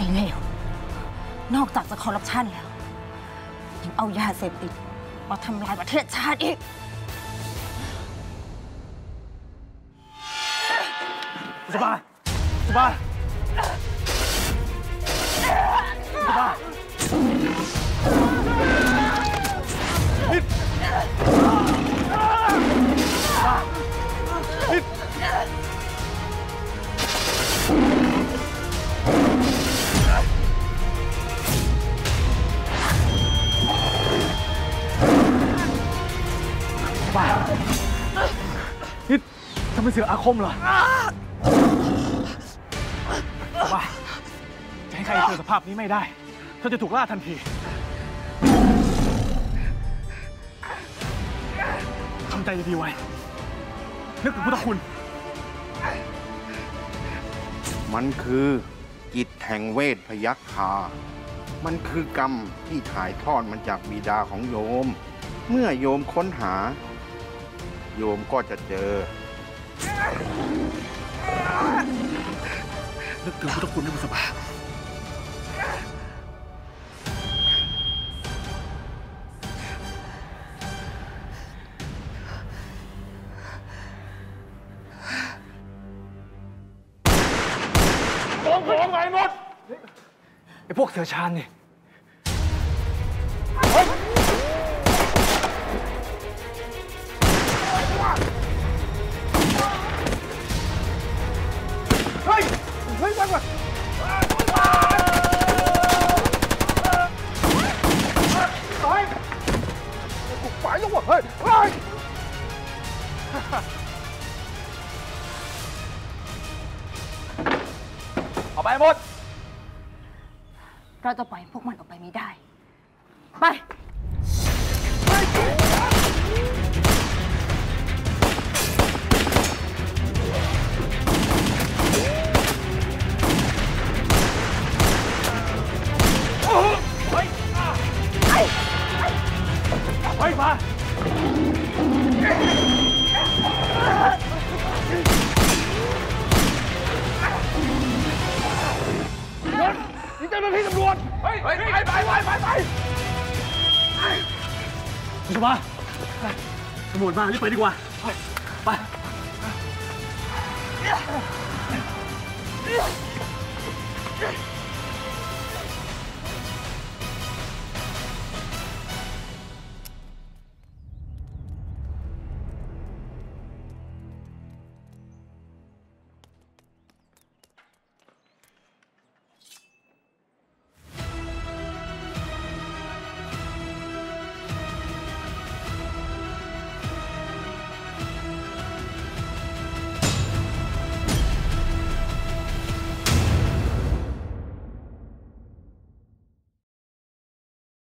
เลวนอกจากจะคอร์รัปชันแล้วยังเอายาเสพติดมาทำลายประเทศชาติอีกสุภาสุภาสุภาฮิตฮิตบ้าฮิตทำไมเสืออาคมเหรอบ้าจะให้ใครเจอสภาพนี้ไม่ได้เธอจะถูกล่าทันทีทำใจดีๆไว้นึกถึงพุทธคุณมันคือจิตแห่งเวทพยัคฆามันคือกรรมที่ถ่ายทอดมันจากบิดาของโยมเมื่อโยมค้นหาโยมก็จะเจอนึกถึงพุทธคุณในบุษบาของไงหมดไอ้พวกเสือชาญนี่เฮ้ยเฮ้ยไปก่อนไปกูไปแล้ววะเฮ้ยเอาไปหมดเราจะปล่อยพวกมันออกไปไม่ได้ไปมานี่เจ้าหน้าที่ตำรวจไปคุณสมบัติตำรวจมารีบไปดีกว่าไป